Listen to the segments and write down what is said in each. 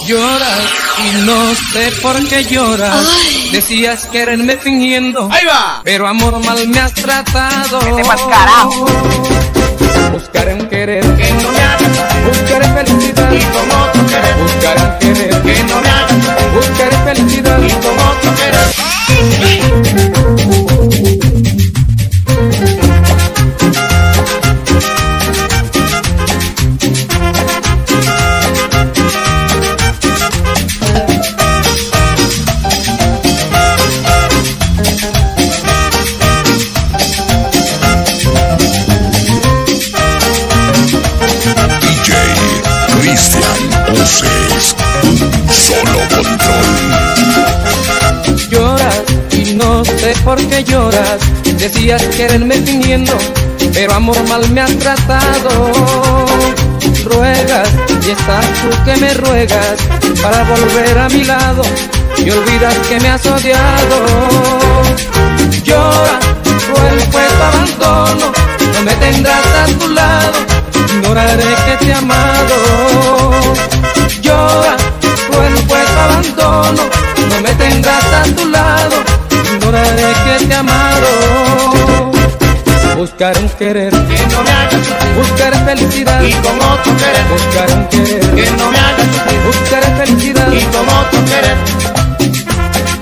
Lloras y no sé por qué lloras. Ay. Decías quererme fingiendo. ¡Ahí va! Pero amor, mal me has tratado. Vete pa'l carajo. Buscaré un querer Que no me hagas, buscaré felicidad. y como tú quieres. Buscaré un querer Que no me hagas, buscaré felicidad. y como tú quieres. DJ Cristian Oces, un solo control. Lloras y no sé por qué lloras. Decías quererme fingiendo, pero amor, mal me has tratado. Ruegas y estás tú que me ruegas para volver a mi lado y olvidas que me has odiado. Llora, cruel fue tu abandono, no me tendrás a tu lado, ignoraré que te he amado. Llora, cruel fue tu abandono, no me tendrás a tu lado, ignoraré que te he amado. Buscar un querer Que no me hagas, buscaré felicidad. y como tú quieres. Buscar un querer Que no me hagas, buscaré felicidad. y como tú quieres.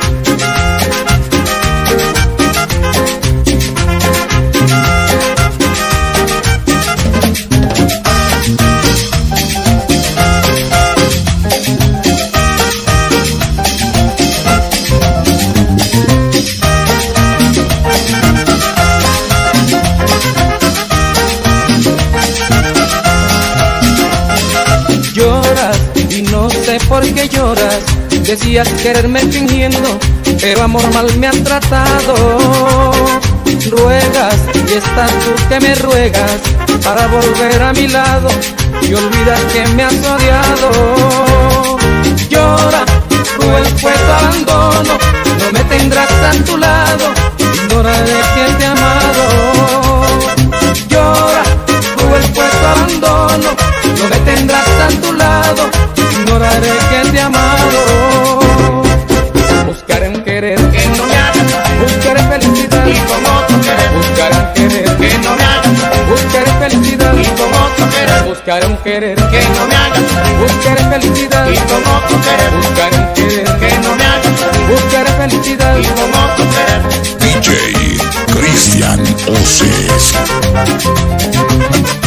Lloras y no sé por qué lloras. Decías quererme fingiendo, pero amor, mal me has tratado. Ruegas y estás tú que me ruegas para volver a mi lado y olvidas que me has odiado. Llora, cruel fue tu abandono, no me tendrás a tu lado, ignoraré que te he amado. Llora, cruel fue tu abandono, no me tendrás a tu lado, ignoraré que te he amado. Buscaré un querer Que no me hagas, buscaré felicidad. y como tú quieres. Buscaré un querer Que no me hagas, buscaré felicidad. y como tú quieres. Buscaré un querer Que no me hagas, buscaré felicidad. y como tú quieres. Buscaré un querer Que no me hagas, buscaré felicidad. y como tú quieres. DJ Cristian Oces.